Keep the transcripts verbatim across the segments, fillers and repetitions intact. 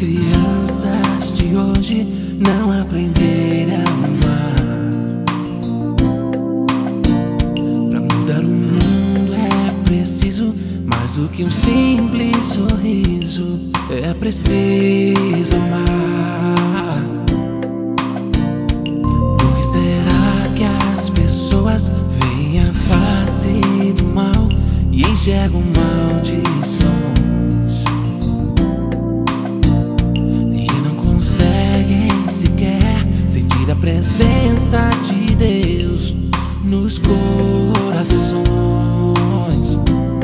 crianças de hoje não aprenderem a amar. Pra mudar o mundo é preciso mais do que um simples sorriso. É preciso amar. Por que será que as pessoas veem a face do mal e enxergam maldições e não conseguem sequer sentir a presença de Deus nos corações?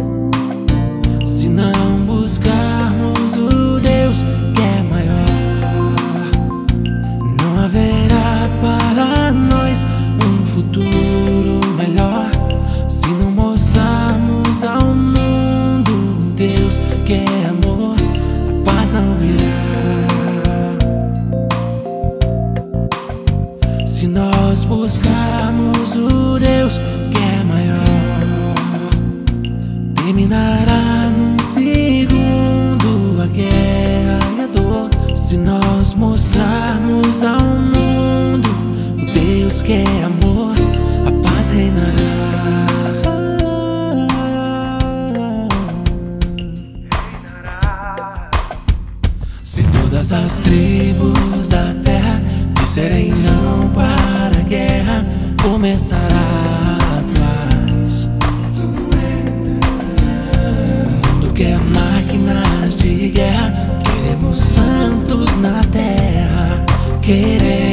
Se não buscarmos o Deus que é maior, não haverá para nós um futuro melhor. Se não mostrarmos ao mundo Deus que é amor, a paz não virá. Se nós buscarmos o Deus que é maior, terminará num segundo a guerra e a dor. Se nós mostrarmos ao mundo o Deus que é amor, a paz reinará. Se todas as tribos da terra disserem não para a guerra, começará a paz. O mundo quer máquinas de guerra, queremos santos na terra, queremos